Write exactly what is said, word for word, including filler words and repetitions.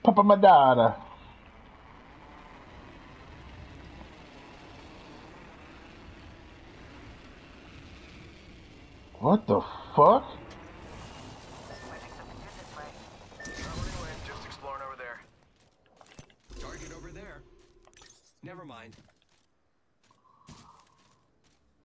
Papa Madara. What the fuck? Just exploring over there. Target over there. Never mind.